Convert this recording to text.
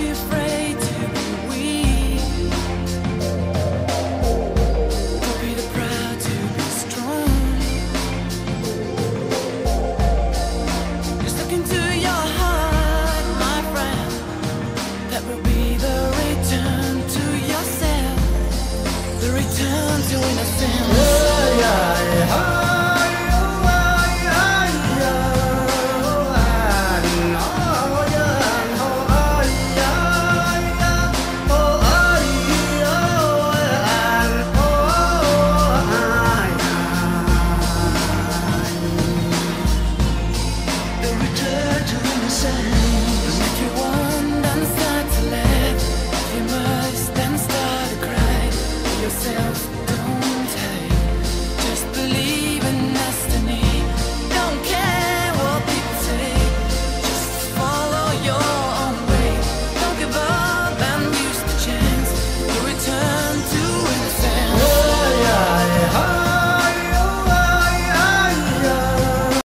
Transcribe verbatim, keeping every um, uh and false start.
be afraid to be weak. Don't be too proud to be strong. Just look into your heart, my friend. That will be the return to yourself, the return to innocence.